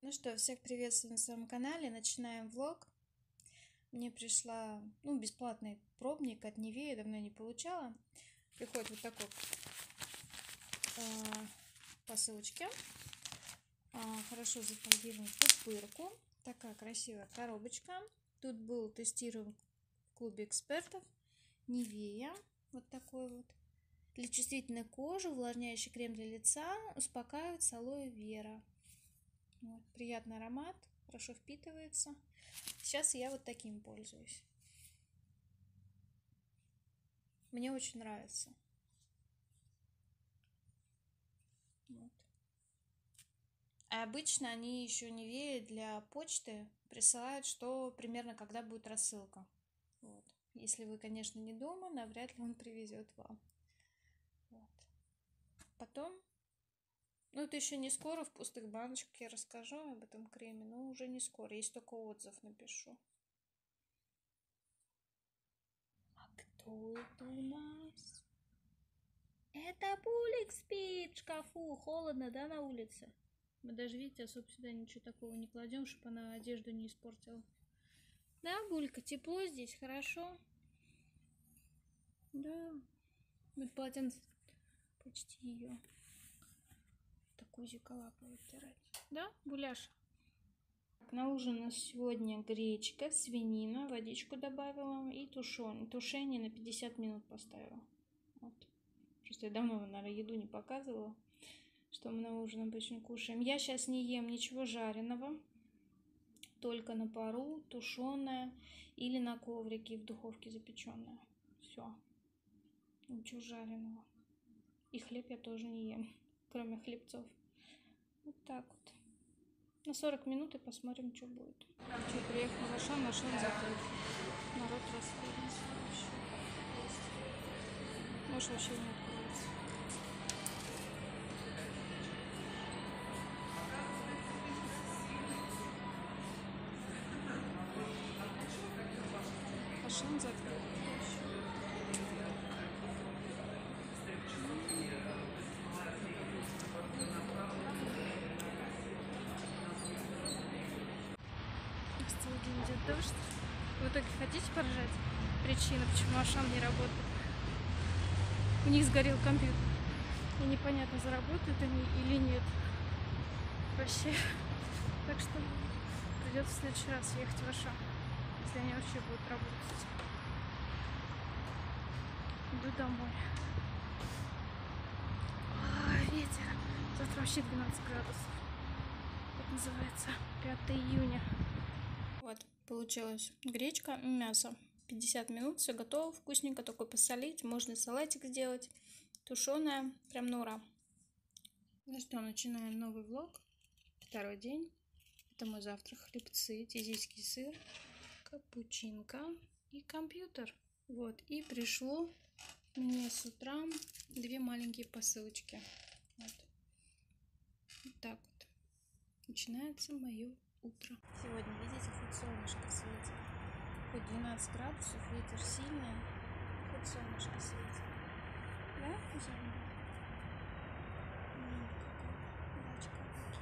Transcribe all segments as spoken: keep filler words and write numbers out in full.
Ну что, всех приветствую на своем канале. Начинаем влог. Мне пришла, ну, бесплатный пробник от Nivea, давно не получала. Приходит вот такой э, посылочке. Э, хорошо зафольгирован в пупырку. Такая красивая коробочка. Тут был тестирован в клубе экспертов. Nivea. Вот такой вот. Для чувствительной кожи увлажняющий крем для лица, успокаивает с алоэ вера. Вот, приятный аромат, хорошо впитывается. Сейчас я вот таким пользуюсь. Мне очень нравится. Вот. А обычно они еще Nivea для почты присылают, что примерно когда будет рассылка. Вот. Если вы, конечно, не дома, навряд ли он привезет вам. Вот. Потом, ну это еще не скоро, в пустых баночках я расскажу об этом креме, но уже не скоро, есть только отзыв напишу. А кто это у нас? Это Булик спит в шкафу. Холодно, да, на улице? Мы даже, видите, особо сюда ничего такого не кладем, чтобы она одежду не испортила. Да, Булька, тепло здесь, хорошо? Да. Вот полотенце почти ее. Такую зиколапу вытирать. Да, Буляша? На ужин у нас сегодня гречка, свинина, водичку добавила и тушен. Тушение на пятьдесят минут поставила. Вот. Просто я давно, наверное, еду не показывала, что мы на ужин обычно кушаем. Я сейчас не ем ничего жареного, только на пару, тушеное или на коврике в духовке запеченное. Все. Ничего жареного. И хлеб я тоже не ем, кроме хлебцов. Вот так вот. На сорок минут и посмотрим, что будет. Что, приехал в Ашан, машин закрыт. Народ расходится вообще. Может, вообще не откроется. Ашан закрыт. Идет дождь. В итоге хотите поржать? Причина, почему Ашан не работает. У них сгорел компьютер. И непонятно, заработают они или нет. Вообще. Так что придется в следующий раз ехать в Ашан, если они вообще будут работать. Иду домой. Ой, ветер. Завтра вообще двенадцать градусов. Это называется пятое июня. Вот, получилась гречка, мясо. пятьдесят минут, все готово, вкусненько, только посолить. Можно салатик сделать, тушеное, прям на ура. Ну что, начинаем новый влог. Второй день. Это мой завтрак. Хлебцы, тизийский сыр, капучинка и компьютер. Вот, и пришло мне с утра две маленькие посылочки. Вот, вот так вот начинается мое утро. Сегодня, видите, хоть солнышко светит, хоть двенадцать градусов, ветер сильный, хоть солнышко светит. Да, Кузяна? Ну, какая удачка.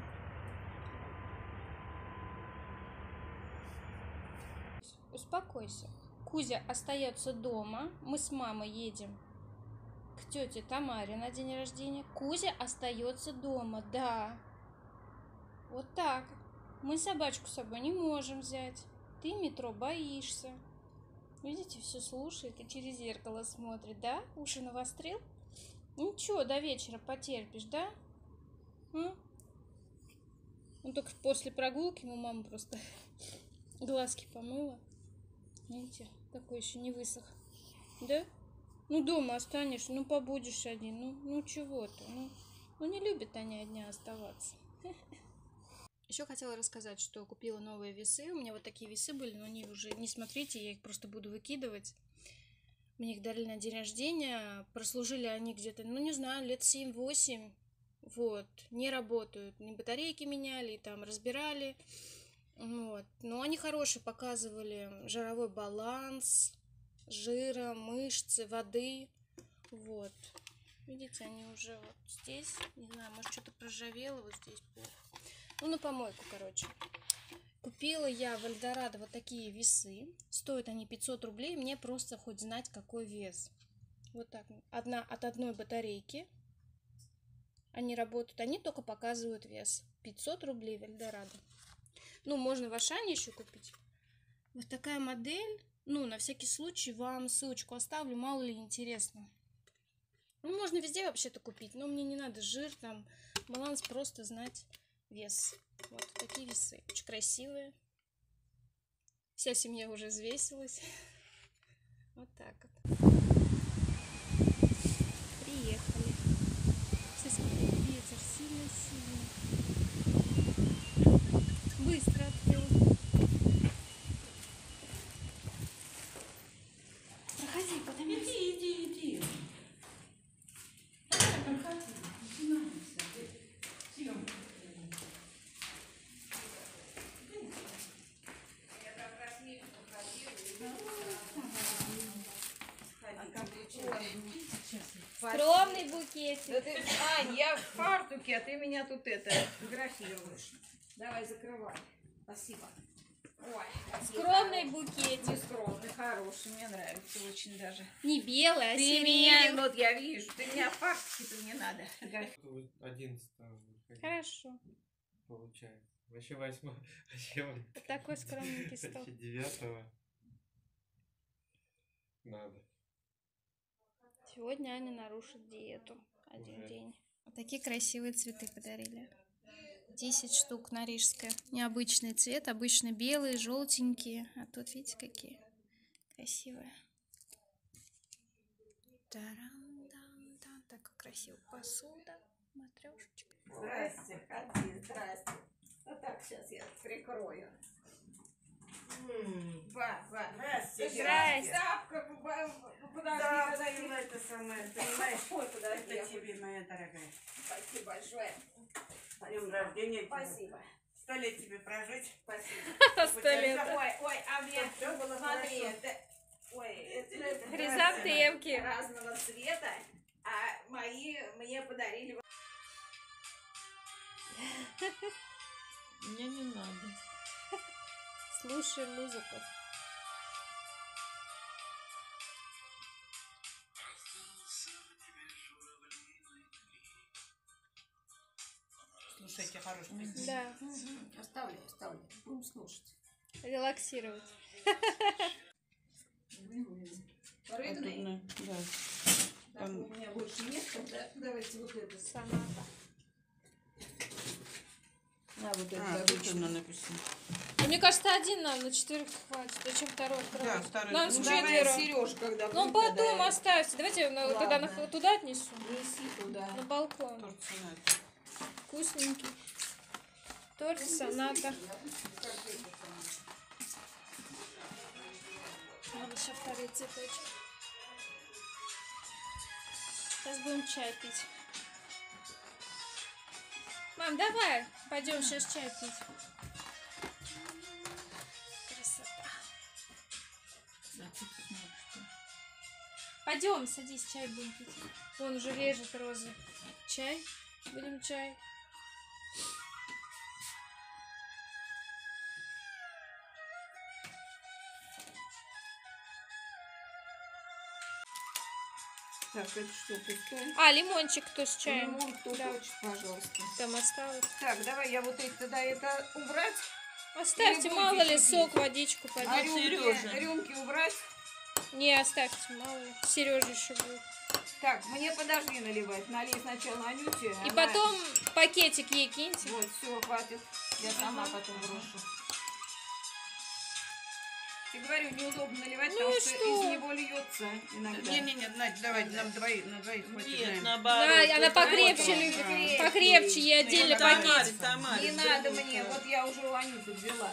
Успокойся. Кузя остается дома, мы с мамой едем к тете Тамаре на день рождения. Кузя остается дома, да. Вот так. Мы собачку с собой не можем взять. Ты метро боишься. Видите, все слушает и через зеркало смотрит, да? Уши навострил? Ничего, до вечера потерпишь, да? А? Он только после прогулки ему мама просто глазки помыла. Видите, такой еще не высох. Да? Ну, дома останешься, ну, побудешь один. Ну, ну чего-то. Ну, ну, не любят они одни оставаться. Еще хотела рассказать, что купила новые весы. У меня вот такие весы были, но они уже, не смотрите, я их просто буду выкидывать. Мне их дарили на день рождения. Прослужили они где-то, ну не знаю, лет семь-восемь. Вот, не работают. Не батарейки меняли, там разбирали. Вот. Но они хорошие, показывали жировой баланс, жира, мышцы, воды. Вот. Видите, они уже вот здесь, не знаю, может что-то проржавело вот здесь плохо. Ну, на помойку, короче. Купила я в Эльдорадо вот такие весы. Стоят они пятьсот рублей. Мне просто хоть знать, какой вес. Вот так. Одна от одной батарейки. Они работают. Они только показывают вес. пятьсот рублей в Эльдорадо. Ну, можно в Ашане еще купить. Вот такая модель. Ну, на всякий случай вам ссылочку оставлю. Мало ли интересно. Ну, можно везде вообще-то купить. Но мне не надо жир, там, баланс. Просто знать вес. Вот такие весы. Очень красивые. Вся семья уже взвесилась. Вот так вот. Приехали. Все смотрят, ветер сильно-сильно. Быстро открыл. Проходи, потом. Иди, иди, иди. Проходи. Начинается. Съемка. Я как раз мимо походила. Скромный букетик. Да ты, Ань, я в фартуке, а ты меня тут это фотографируешь. Давай, закрывай. Спасибо. Ой, Скромный букетик. не скромный, хороший, мне нравится очень даже. Не белый, а Ты сиреневый. меня, вот я вижу, ты меня в фартуке-то не надо. одиннадцатого Хорошо. получается. Вообще восьмого. Вообще Вот такой скромненький стол. девятого надо. Сегодня Аня нарушит диету. Один Уже. день. Вот такие красивые цветы подарили. десять штук на рижское. Необычный цвет. Обычно белые, желтенькие. А тут видите, какие красивые. Таран-дан-дан. Такая красивая посуда. Матрешечка. Здрасте, ходи, здрасте. Вот так сейчас я прикрою. Ба, ба. Здрасте. Здрасте. Тапка, подожди, Да, подожди. ну это самое, понимаешь? Ой, подожди. Это тебе, моя дорогая. Спасибо большое. С днем рождения тебе. Спасибо. Сто лет тебе прожить. Спасибо. Сто лет. Ой, ой, а мне, Всё было смотри, хорошо. это, ой, это Хризантемки. разного цвета, а мои мне подарили. Мне не надо. Слушай музыку. Слушайте, хорошая песня. Да. Оставляй, оставляй. Будем слушать. Релаксировать. Рыбный. Да. Так, у меня больше нет, тогда давайте вот это. Соната. На вот это А, тут обычно. она написано. Мне кажется, один нам на четверых хватит. Зачем второй Да, открывать? второй. Нам Ну, с Давай, четверо. Сереж, когда Ну, будет, потом тогда оставьте. Давайте я на- Ладно. тогда на- туда отнесу. неси туда. На балкон. Торт цена. Вкусненький. Торт соната. Надо еще вторые цветочки. Сейчас будем чай пить. Мам, давай. Пойдем сейчас чай пить. Красота. Пойдем, садись, чай будем пить. Вон уже режет розы. Чай. Будем чай. Так, это что, пустой? А, лимончик кто с чаем? Лимон кто Да. хочет, пожалуйста. Там осталось. Так, давай я вот эти тогда это убрать. Оставьте, Или мало будете ли, пить? сок, водичку А пойдет. рюмки, Серёжа. рюмки убрать. Не, оставьте, мало ли. Сережа еще будет. Так, мне подожди наливать. Налей сначала Анюте. И она- потом пакетик ей киньте. Вот, все, хватит. Я сама потом брошу. Я говорю, неудобно наливать, Ну потому и что, что? из него льется иногда. Не-не-не, Надь, давай, нам двоих, на двоих хватит. Нет, знаем. наоборот. Да, она это покрепче вот любит. он. Покрепче ей отдельно Ну, пакетик. Тамаре, Тамаре, Не взяли надо мне, это. вот я уже у Анюты взяла.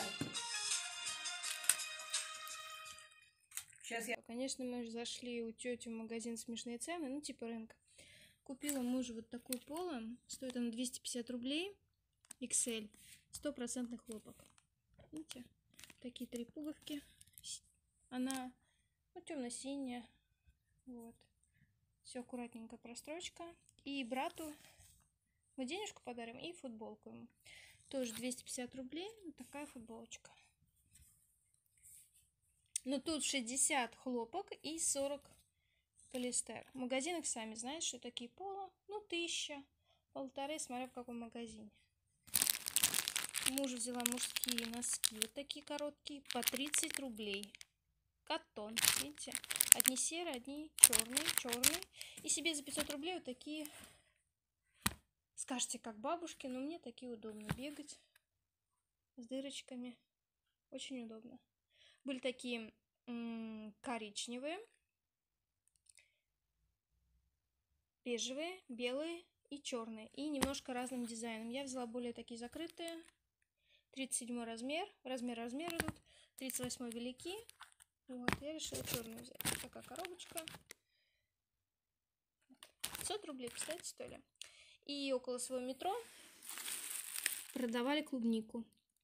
Сейчас я... Конечно, мы же зашли у тети в магазин «Смешные цены», ну типа рынка. Купила мужу вот такую поло. Стоит она двести пятьдесят рублей. икс эль. Стопроцентный хлопок. Видите? Такие три пуговки. С- Она, ну, темно-синяя. Вот. Все аккуратненько, прострочка. И брату мы денежку подарим и футболку ему. Тоже двести пятьдесят рублей. Вот такая футболочка. Но тут шестьдесят хлопок и сорок полиэстер. В магазинах сами знаете, что такие поло. Ну, тысяча, полторы, смотря в каком магазине. Мужу взяла мужские носки. Вот такие короткие. По тридцать рублей. Каттон. Видите? Одни серые, одни черные. Черные. И себе за пятьсот рублей вот такие. Скажете, как бабушки, но мне такие удобно бегать. С дырочками. Очень удобно. Были такие м- коричневые, бежевые, белые и черные. И немножко разным дизайном. Я взяла более такие закрытые. тридцать седьмой размер. Размер, размер идут. тридцать восьмой велики. Вот, я решила черную взять. Вот такая коробочка. пятьсот рублей, представляете, стоили. И около своего метро продавали клубнику.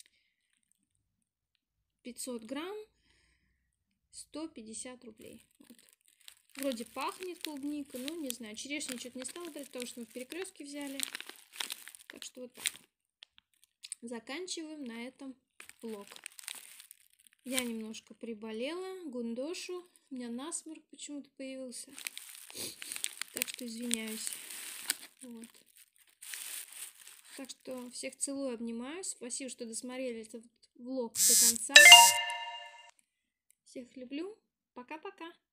пятьсот грамм, сто пятьдесят рублей. Вот. Вроде пахнет клубника, но не знаю. Черешню что-то не стала брать, потому что мы в Перекрестке взяли. Так что вот так. Заканчиваем на этом влог. Я немножко приболела, гундошу. У меня насморк почему-то появился. Так что извиняюсь. Вот. Так что всех целую, обнимаю. Спасибо, что досмотрели этот влог до конца. Всех люблю. Пока-пока.